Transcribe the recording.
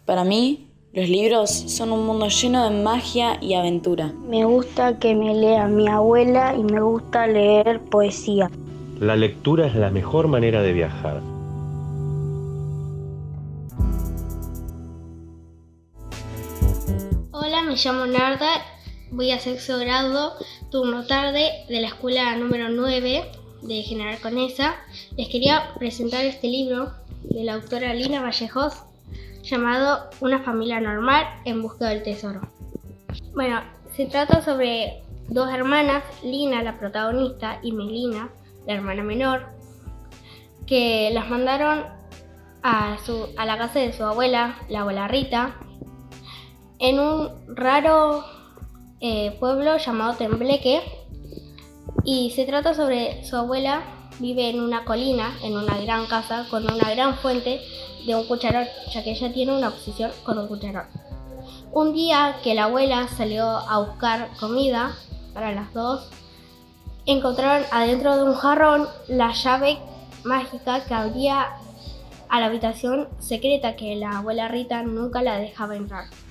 Para mí, los libros son un mundo lleno de magia y aventura. Me gusta que me lea mi abuela y me gusta leer poesía. La lectura es la mejor manera de viajar. Hola, me llamo Narda, voy a sexto grado, turno tarde de la escuela número 9 de General Conesa. Les quería presentar este libro de la autora Lina Vallejos llamado Una familia normal en busca del tesoro. Bueno, se trata sobre dos hermanas, Lina, la protagonista, y Melina, la hermana menor, que las mandaron a la casa de su abuela, la abuela Rita, en un raro pueblo llamado Tembleque, y se trata sobre su abuela. Vive en una colina, en una gran casa, con una gran fuente de un cucharón, ya que ella tiene una obsesión con un cucharón. Un día que la abuela salió a buscar comida para las dos, encontraron adentro de un jarrón la llave mágica que abría a la habitación secreta que la abuela Rita nunca la dejaba entrar.